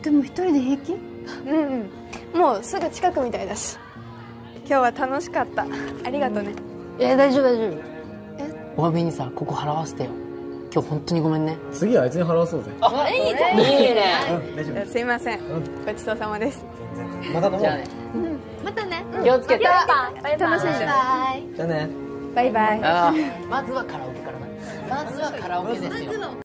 でも一人で平気？ うんうん、もうすぐ近くみたいだし。今日は楽しかった。ありがとね。 大丈夫大丈夫。 お詫びにさ、ここ払わせてよ。今日本当にごめんね。 次はあいつに払わそうぜ。 いいね。 大丈夫。 すいません、ごちそうさまです。 また飲もう。 じゃあね。 またね。 気をつけて。 楽しんで。 じゃあね。 バイバイ。 ああ、まずはカラオケからな。まずはカラオケですよ。